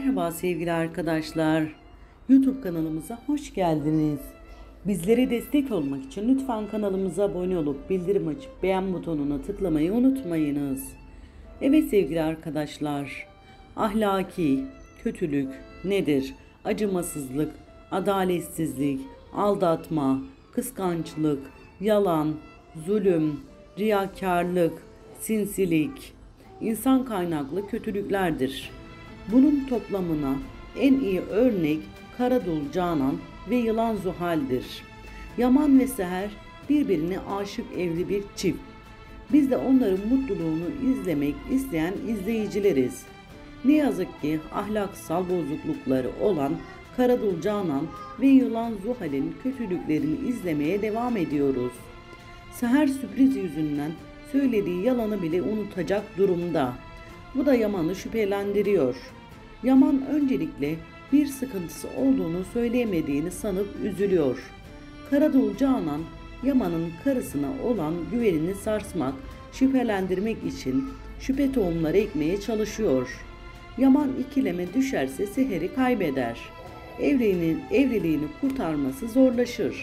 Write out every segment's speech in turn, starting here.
Merhaba sevgili arkadaşlar. YouTube kanalımıza hoş geldiniz. Bizlere destek olmak için lütfen kanalımıza abone olup bildirim açıp beğen butonuna tıklamayı unutmayınız. Evet sevgili arkadaşlar. Ahlaki kötülük nedir? Acımasızlık, adaletsizlik, aldatma, kıskançlık, yalan, zulüm, riyakarlık, sinsilik, insan kaynaklı kötülüklerdir. Bunun toplamına en iyi örnek Karadul Canan ve Yılan Zuhal'dir. Yaman ve Seher birbirine aşık evli bir çift. Biz de onların mutluluğunu izlemek isteyen izleyicileriz. Ne yazık ki ahlaksal bozuklukları olan Karadul Canan ve Yılan Zuhal'in kötülüklerini izlemeye devam ediyoruz. Seher sürpriz yüzünden söylediği yalanı bile unutacak durumda. Bu da Yaman'ı şüphelendiriyor. Yaman öncelikle bir sıkıntısı olduğunu söyleyemediğini sanıp üzülüyor. Karadul Canan, Yaman'ın karısına olan güvenini sarsmak, şüphelendirmek için şüphe tohumları ekmeye çalışıyor. Yaman ikileme düşerse Seher'i kaybeder. Evliliğini kurtarması zorlaşır.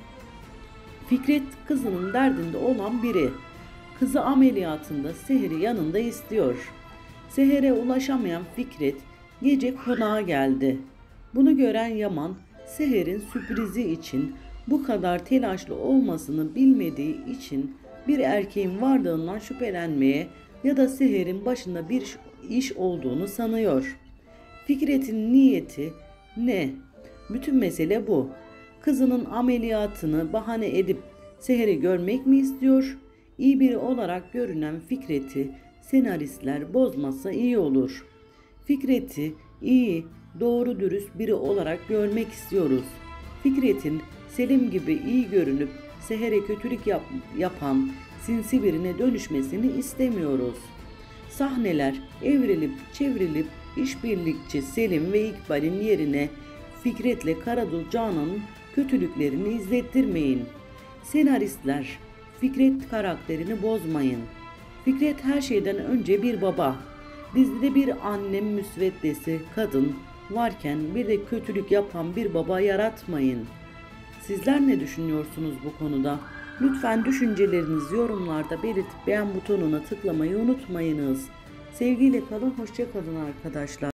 Fikret kızının derdinde olan biri. Kızı ameliyatında Seher'i yanında istiyor. Seher'e ulaşamayan Fikret gece konağa geldi. Bunu gören Yaman, Seher'in sürprizi için bu kadar telaşlı olmasını bilmediği için bir erkeğin varlığından şüphelenmeye ya da Seher'in başında bir iş olduğunu sanıyor. Fikret'in niyeti ne? Bütün mesele bu. Kızının ameliyatını bahane edip Seher'i görmek mi istiyor? İyi biri olarak görünen Fikret'i senaristler bozmasa iyi olur. Fikret'i iyi, doğru dürüst biri olarak görmek istiyoruz. Fikret'in Selim gibi iyi görünüp Seher'e kötülük yapan sinsi birine dönüşmesini istemiyoruz. Sahneler evrilip çevrilip işbirlikçi Selim ve İkbal'in yerine Fikret'le Karadul Canan'ın kötülüklerini izlettirmeyin. Senaristler, Fikret karakterini bozmayın. Fikret her şeyden önce bir baba. Dizide bir annem müsveddesi kadın varken bir de kötülük yapan bir baba yaratmayın. Sizler ne düşünüyorsunuz bu konuda? Lütfen düşüncelerinizi yorumlarda belirtip beğen butonuna tıklamayı unutmayınız. Sevgiyle kalın, hoşça kalın arkadaşlar.